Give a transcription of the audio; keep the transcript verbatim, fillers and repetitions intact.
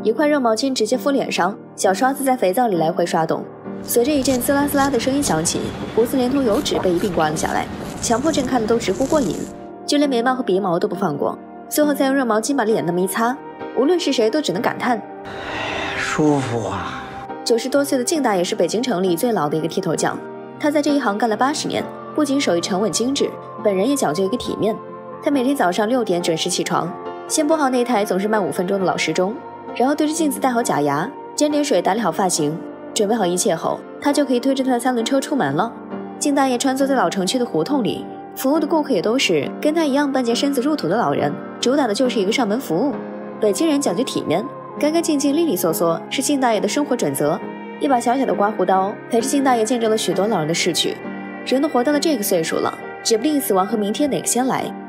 一块热毛巾直接敷脸上，小刷子在肥皂里来回刷动。随着一阵滋啦滋啦的声音响起，胡子连同油脂被一并刮了下来，强迫症看得都直呼过瘾，就连眉毛和鼻毛都不放过。最后再用热毛巾把脸那么一擦，无论是谁都只能感叹舒服啊。 九十多岁的靳大爷是北京城里最老的一个剃头匠，他在这一行干了八十年，不仅手艺沉稳精致，本人也讲究一个体面。他每天早上六点准时起床，先拨好那台总是慢五分钟的老时钟，然后对着镜子戴好假牙，沾点水打理好发型，准备好一切后，他就可以推着他的三轮车出门了。靳大爷穿梭在老城区的胡同里，服务的顾客也都是跟他一样半截身子入土的老人，主打的就是一个上门服务。北京人讲究体面，干干净净利利索索是靳大爷的生活准则。一把小小的刮胡刀陪着靳大爷见证了许多老人的逝去。人都活到了这个岁数了，指不定死亡和明天哪个先来。